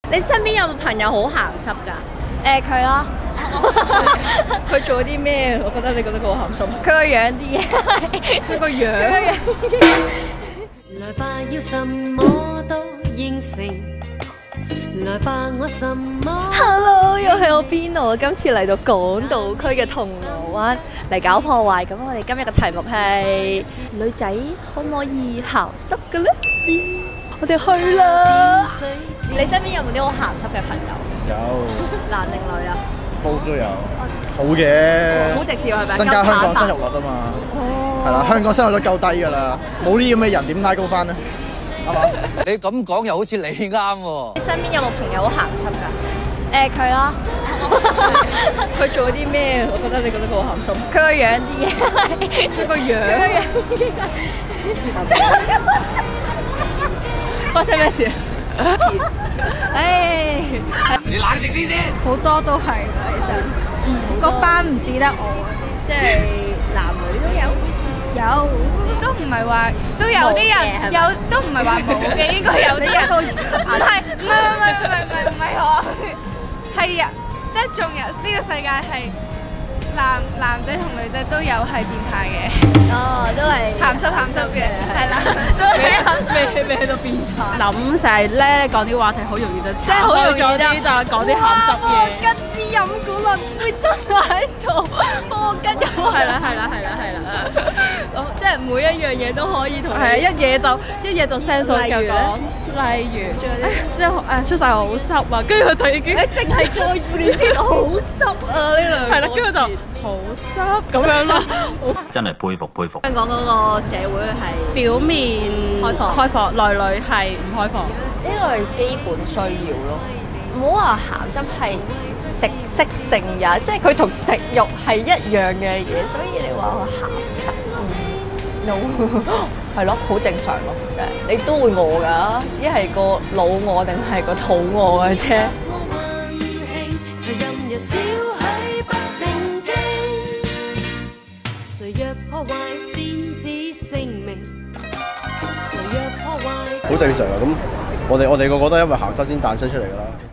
你身邊有冇朋友好鹹濕㗎？ 佢咯， 佢做啲咩？我覺得你覺得佢好鹹濕。 佢個樣啲嘢， 佢個樣。 來吧，要什麼都應承。來吧，我什麼 Hello， 又係我Bino，今次嚟到港島區嘅銅鑼灣嚟搞破壞。咁我哋今日嘅題目係女仔可唔可以鹹濕嘅咧？我哋去啦！你身邊有冇啲好鹹濕嘅朋友？ 有， 男定女啊？ 煲都有，好嘅， 好直接係咪？ 增加香港生育率啊嘛，係啦，香港生育率夠低㗎啦，冇呢咁嘅人點拉高翻咧？啱嘛？ 你咁講又好似你啱喎。 你身邊有冇朋友好鹹濕㗎？ 佢咯， 佢做啲咩？我覺得你覺得佢好鹹濕。 佢個樣啲嘢， 佢個樣。發生咩事？唉， 你冷靜啲先。 好多都係㗎，其實，個班唔止得我， 即係男女都有。 有都唔係話都有啲人有，都唔係話冇嘅，應該有啲人唔係我，係啊，即係仲有呢個世界係男仔同女仔都有係變態嘅， 哦，都係鹹濕嘅，係啦，都係未去到變態。 諗成日咧講啲話題好容易就即係好容易就講啲鹹濕嘢。 跟支飲管輪會真喺度，幫我跟入。 係啦。 即係每一樣嘢都可以同你。 係啊，一嘢就 send 咗就講。例如，即係出晒好濕啊，跟住佢就已經淨係再練啲好濕啊呢兩個字。 係啦，跟住就好濕咁樣咯。 真係佩服。 香港嗰個社會係表面開放，內裏係唔開放。 呢個係基本需要咯。唔好話鹹濕係食色性也，即係佢同食慾係一樣嘅嘢，所以你話我鹹濕，no 係咯，好正常咯，即係你都會餓㗎，只係個腦餓定係個肚餓嘅啫。 好正常啊！咁我哋個個都因為鹹濕先誕生出嚟㗎啦。